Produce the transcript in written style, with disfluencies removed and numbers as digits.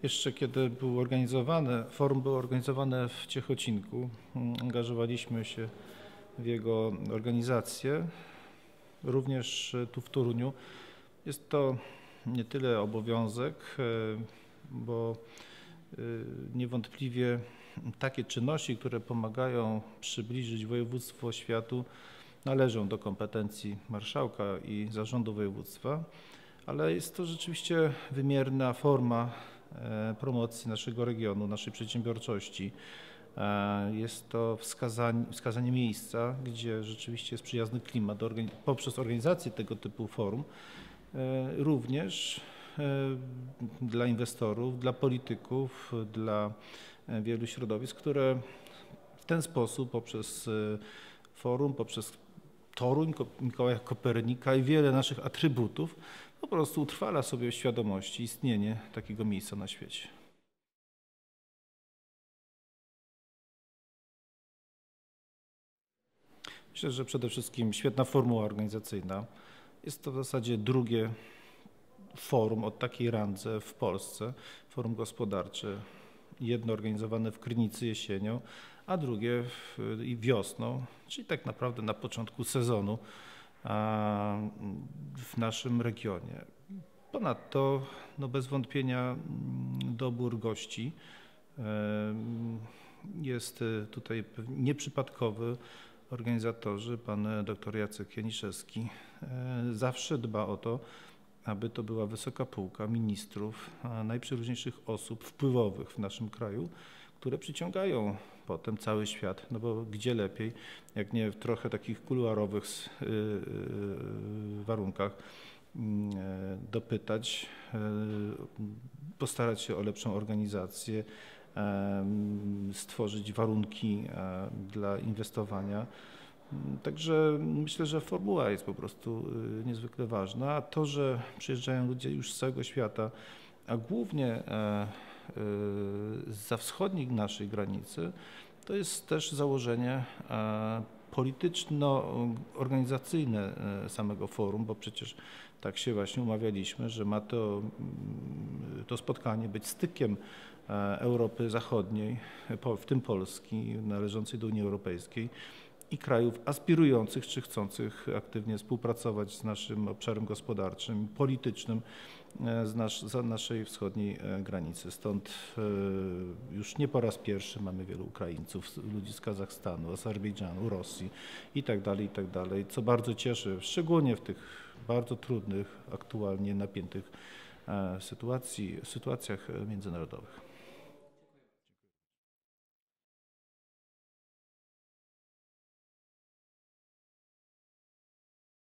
Jeszcze kiedy forum było organizowane w Ciechocinku, angażowaliśmy się w jego organizację, również tu w Toruniu. Jest to nie tyle obowiązek, bo niewątpliwie takie czynności, które pomagają przybliżyć województwo światu, należą do kompetencji marszałka i zarządu województwa, ale jest to rzeczywiście wymierna forma promocji naszego regionu, naszej przedsiębiorczości. Jest to wskazanie miejsca, gdzie rzeczywiście jest przyjazny klimat poprzez organizację tego typu forum, również dla inwestorów, dla polityków, dla wielu środowisk, które w ten sposób poprzez forum, poprzez Toruń, Mikołaja Kopernika i wiele naszych atrybutów po prostu utrwala sobie w świadomości istnienie takiego miejsca na świecie. Myślę, że przede wszystkim świetna formuła organizacyjna. Jest to w zasadzie drugie forum o takiej randze w Polsce, forum gospodarcze. Jedno organizowane w Krynicy jesienią, a drugie wiosną, czyli tak naprawdę na początku sezonu w naszym regionie. Ponadto bez wątpienia dobór gości jest tutaj nieprzypadkowy. Organizatorzy, pan dr Jacek Janiszewski, zawsze dba o to, aby to była wysoka półka ministrów, najprzeróżniejszych osób wpływowych w naszym kraju, które przyciągają potem cały świat, no bo gdzie lepiej, jak nie w trochę takich kuluarowych warunkach dopytać, postarać się o lepszą organizację, stworzyć warunki dla inwestowania. Także myślę, że formuła jest po prostu niezwykle ważna, a to, że przyjeżdżają ludzie już z całego świata, a głównie zza wschodniej naszej granicy, to jest też założenie polityczno-organizacyjne samego forum, bo przecież tak się właśnie umawialiśmy, że ma to spotkanie być stykiem Europy Zachodniej, w tym Polski, należącej do Unii Europejskiej, i krajów aspirujących czy chcących aktywnie współpracować z naszym obszarem gospodarczym, politycznym za naszej wschodniej granicy. Stąd już nie po raz pierwszy mamy wielu Ukraińców, ludzi z Kazachstanu, Azerbejdżanu, Rosji itd., co bardzo cieszy, szczególnie w tych bardzo trudnych, aktualnie napiętych sytuacjach międzynarodowych.